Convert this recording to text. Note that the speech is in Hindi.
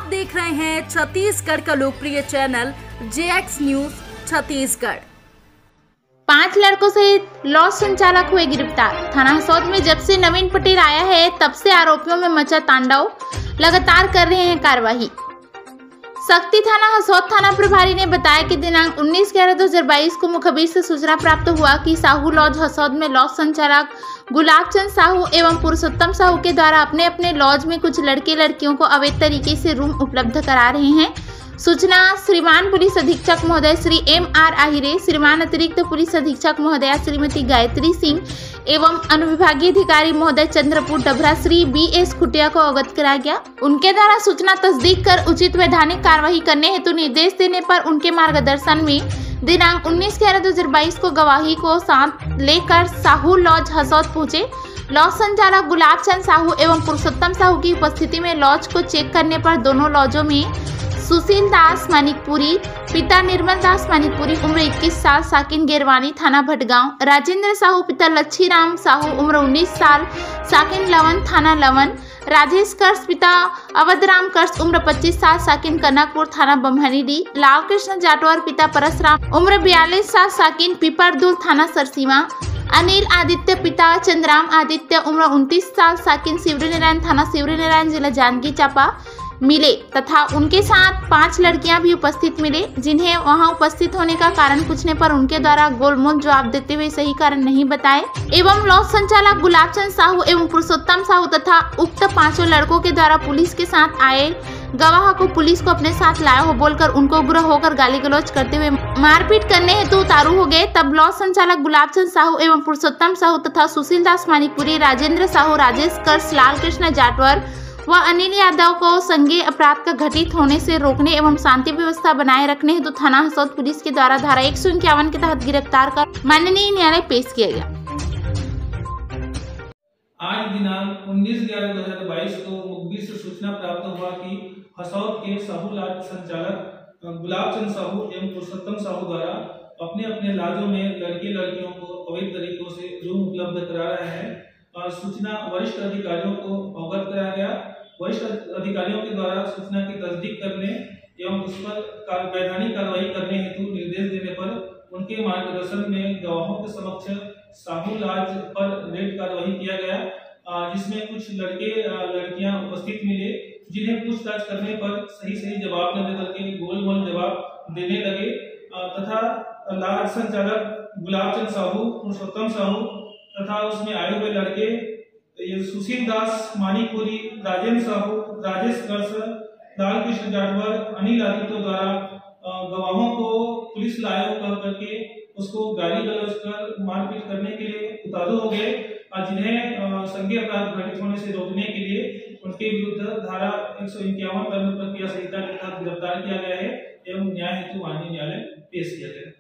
देख रहे हैं छत्तीसगढ़ का लोकप्रिय चैनल जेएक्स न्यूज छत्तीसगढ़। 5 लड़कों सहित लॉज संचालक हुए गिरफ्तार। थाना हसौद में जब से नवीन पटेल आया है तब से आरोपियों में मचा तांडव, लगातार कर रहे हैं कार्रवाई। शक्ति थाना हसौद थाना प्रभारी ने बताया कि दिनांक 19/11/2022 को मुखबिर से सूचना प्राप्त हुआ कि साहू लॉज हसौद में लॉज संचालक गुलाबचंद साहू एवं पुरुषोत्तम साहू के द्वारा अपने अपने लॉज में कुछ लड़के लड़कियों को अवैध तरीके से रूम उपलब्ध करा रहे हैं। सूचना श्रीमान पुलिस अधीक्षक महोदय श्री M.R. आहिरे, श्रीमान अतिरिक्त पुलिस अधीक्षक महोदया श्रीमती गायत्री सिंह एवं अनुविभागीय अधिकारी महोदय चंद्रपुर डभरा श्री B.S. खुटिया को अवगत कराया गया। उनके द्वारा सूचना तस्दीक कर उचित वैधानिक कार्रवाई करने हेतु निर्देश देने पर उनके मार्गदर्शन में दिनांक 19/11/2022 को गवाही को साथ लेकर साहू लॉज हसौद पहुंचे। लॉज संचालक गुलाबचंद साहू एवं पुरुषोत्तम साहू की उपस्थिति में लॉज को चेक करने पर दोनों लॉजों में सुशील दास मानिकपुरी पिता निर्मल दास मानिकपुरी उम्र 21 साल साकिन गेरवानी थाना भटगांव, राजेंद्र साहू पिता लच्छीराम साहू उम्र 19 साल साकिन लवन थाना लवन, राजेश कर्स पिता अवधराम कर्स उम्र 25 साल साकिन कनकपुर थाना बम्हनीडी, लाल कृष्ण जाटवर पिता परसराम उम्र 42 साल साकिन पिपरदुल थाना सरसीमा, अनिल आदित्य पिता चंद्राम आदित्य उम्र 29 साल साकिन शिवरीनारायण थाना शिवरीनारायण जिला जांजगीर चांपा मिले तथा उनके साथ 5 लड़कियां भी उपस्थित मिले, जिन्हें वहां उपस्थित होने का कारण पूछने पर उनके द्वारा गोलमोल जवाब देते हुए सही कारण नहीं बताए एवं लॉज संचालक गुलाबचंद साहू एवं पुरुषोत्तम साहू तथा उक्त 5 लड़कों के द्वारा पुलिस के साथ आए गवाह को पुलिस को अपने साथ लाया हो बोलकर उनको उग्र होकर गाली गलौज करते हुए मारपीट करने हेतु उतारू हो गए। तब लॉज संचालक गुलाबचंद साहू एवं पुरुषोत्तम साहू तथा सुशील दास मानिकपुरी, राजेंद्र साहू, राजेश कर्स, लाल कृष्ण जाटवर व अनिल यादव को संज्ञेय अपराध का घटित होने से रोकने एवं शांति व्यवस्था बनाए रखने हेतु थाना हसौद पुलिस के द्वारा धारा 151 के तहत गिरफ्तार कर माननीय न्यायालय पेश किया गया। आज दिनांक 19/11/2022 को मुखबिर से सूचना प्राप्त हुआ कि हसौद के साहू लॉज संचालक गुलाबचंद साहू एवं पुरुषोत्तम साहू द्वारा अपने अपने लॉजों में लड़के लड़कियों को अवैध तरीकों से रूम उपलब्ध करा रहे हैं। सूचना वरिष्ठ अधिकारियों को अवगत कराया गया। वरिष्ठ अधिकारियों के द्वारा सूचना की तस्दीक करने एवं उस पर वैधानिक कार्रवाई करने हेतु निर्देश देने पर उनके मार्गदर्शन में गवाहों के समक्ष साहू लॉज पर रेड कार्रवाई किया गया, जिसमें कुछ लड़के लड़कियां उपस्थित मिले, जिन्हें पूछताछ करने पर सही जवाब न देकर के गोलमोल जवाब देने लगे तथा लॉज संचालक गुलाबचंद साहू, पुरुषोत्तम साहू तथा उसमें आए हुए लड़के सुशील दास मानिकपुरी, राजेंद्र साहू, राजेश कर्स, लाल कृष्ण जाटवर, अनिल आदित्य द्वारा गवाहों को पुलिस लाया करके उसको गाली गलौज कर मारपीट करने के लिए उतारू हो गए, जिन्हें संज्ञेय अपराध घटित होने से रोकने के लिए उनके विरुद्ध धारा 151 दंड प्रक्रिया संहिता के तहत गिरफ्तार किया गया है एवं न्याय हेतु माननीय न्यायालय पेश किया गया।